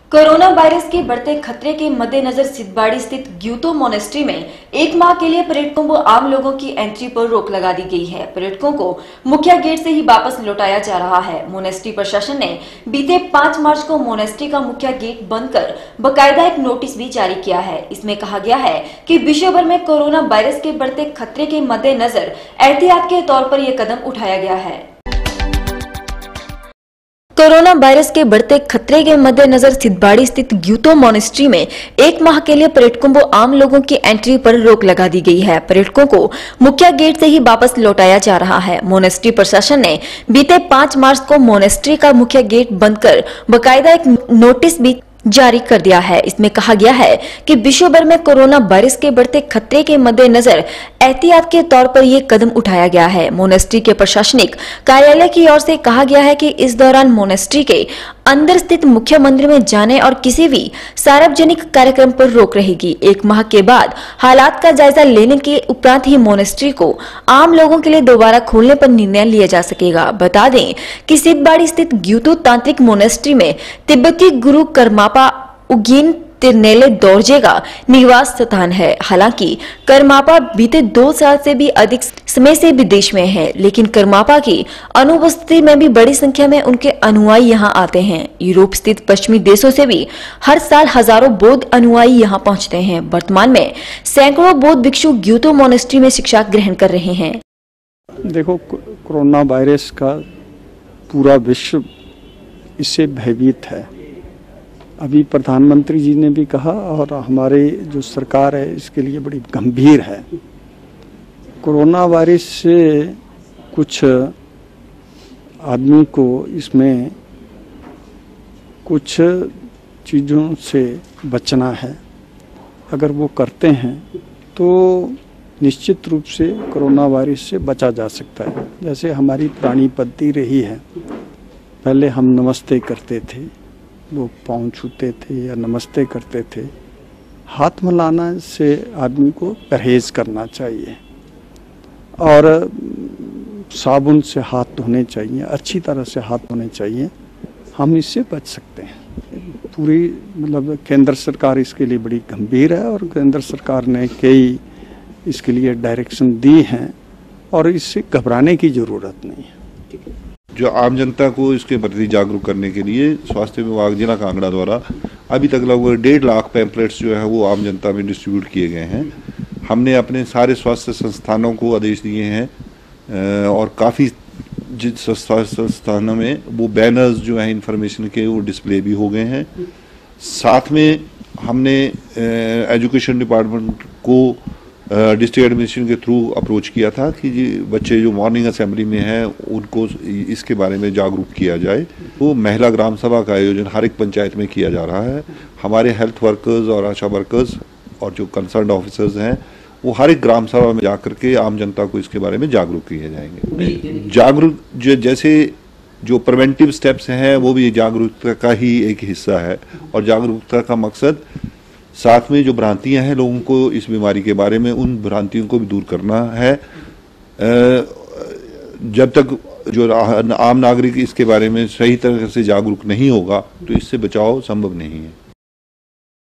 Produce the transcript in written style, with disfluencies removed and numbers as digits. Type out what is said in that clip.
Corona virus के बढ़ते खतरे के मद्देनजर सिद्धबाड़ी स्थित ग्यूतो मोनेस्ट्री में 1 माह के लिए पर्यटकों व आम लोगों की एंट्री पर रोक लगा दी गई है। पर्यटकों को मुख्य गेट से ही वापस लौटाया जा रहा है। मोनेस्ट्री प्रशासन ने बीते 5 मार्च को मोनेस्ट्री का मुख्य गेट बंद कर बाकायदा एक नोटिस भी जारी किया है। इसमें कहा गया है कि विश्व भर में कोरोना वायरस के बढ़ते खतरे के मद्देनजर एहतियात के तौर पर यह कदम उठाया गया है। कोरोना वायरस के बढ़ते खतरे के मद्देनजर सिद्धबाड़ी स्थित ग्यूतो मोनेस्ट्री में 1 माह के लिए पर्यटकों व आम लोगों की एंट्री पर रोक लगा दी गई है। पर्यटकों को मुख्य गेट से ही वापस लौटाया जा रहा है। मोनेस्ट्री प्रशासन ने बीते 5 मार्च को मोनेस्ट्री का मुख्य गेट बंद कर बाकायदा एक नोटिस भी जारी कर दिया है। इसमें कहा गया है कि विश्व भर में कोरोना वायरस के बढ़ते खतरे के मद्देनजर एहतियात के तौर पर यह कदम उठाया गया है। मोनेस्ट्री के प्रशासनिक कार्यालय की ओर से कहा गया है कि इस दौरान मोनेस्ट्री के अंदर स्थित मुख्य मंदिर में जाने और किसी भी सार्वजनिक कार्यक्रम पर रोक रहेगी। 1 माह के बाद हालात का जायजा लेने के उपरांत ही मोनेस्ट्री को आम लोगों के लिए दोबारा खोलने पर निर्णय लिया जा सकेगा। बता दें कि सिद्धबाड़ी स्थित ग्यूतो तांत्रिक मोनेस्ट्री में तिब्बती गुरु करमापा उगीन तिरनेले दोरजे का निवास स्थान है। हालांकि करमापा बीते 2 साल से भी अधिक समय से विदेश में है, लेकिन करमापा की अनुपस्थिति में भी बड़ी संख्या में उनके अनुयायी यहां आते हैं। यूरोप स्थित पश्चिमी देशों से भी हर साल हजारों बौद्ध अनुयायी यहां पहुंचते हैं। वर्तमान में सैकड़ों बौद्ध भिक्षु ग्यूतो मोनेस्ट्री में शिक्षा ग्रहण कर रहे हैं। देखो, कोरोना वायरस का पूरा विश्व इससे भयभीत है। अभी प्रधानमंत्री जी ने भी कहा और हमारे जो सरकार है इसके लिए बड़ी गंभीर है। कोरोना वायरस से कुछ आदमी को इसमें कुछ चीज़ों से बचना है। अगर वो करते हैं तो निश्चित रूप से कोरोना वायरस से बचा जा सकता है। जैसे हमारी पुरानी पद्धति रही है, पहले हम नमस्ते करते थे, लोग पाँव छूते थे या नमस्ते करते थे। हाथ मिलाना से आदमी को परहेज करना चाहिए और साबुन से हाथ धोने चाहिए, अच्छी तरह से हाथ धोने चाहिए। हम इससे बच सकते हैं। पूरी केंद्र सरकार इसके लिए बड़ी गंभीर है और केंद्र सरकार ने कई इसके लिए डायरेक्शन दी हैं और इससे घबराने की ज़रूरत नहीं है। जो आम जनता को इसके प्रति जागरूक करने के लिए स्वास्थ्य विभाग जिला कांगड़ा द्वारा अभी तक लगभग 1.5 लाख पैम्पलेट्स जो है वो आम जनता में डिस्ट्रीब्यूट किए गए हैं। हमने अपने सारे स्वास्थ्य संस्थानों को आदेश दिए हैं और काफ़ी जिस स्वास्थ्य संस्थानों में वो बैनर्स जो हैं इन्फॉर्मेशन के वो डिस्प्ले भी हो गए हैं। साथ में हमने एजुकेशन डिपार्टमेंट को डिस्ट्रिक्ट एडमिनिस्ट्रेशन के थ्रू अप्रोच किया था कि बच्चे जो मॉर्निंग असेंबली में हैं उनको इसके बारे में जागरूक किया जाए। वो महिला ग्राम सभा का आयोजन हर एक पंचायत में किया जा रहा है। हमारे हेल्थ वर्कर्स और आशा वर्कर्स और जो कंसर्न ऑफिसर्स हैं वो हर एक ग्राम सभा में जाकर के आम जनता को इसके बारे में जागरूक किए जाएंगे। जागरूक जैसे जो प्रिवेंटिव स्टेप्स हैं वो भी जागरूकता का ही एक हिस्सा है और जागरूकता का मकसद साथ में जो भ्रांतियां हैं लोगों को इस बीमारी के बारे में, उन भ्रांतियों को भी दूर करना है। जब तक जो आम नागरिक इसके बारे में सही तरह से जागरूक नहीं होगा तो इससे बचाव संभव नहीं है।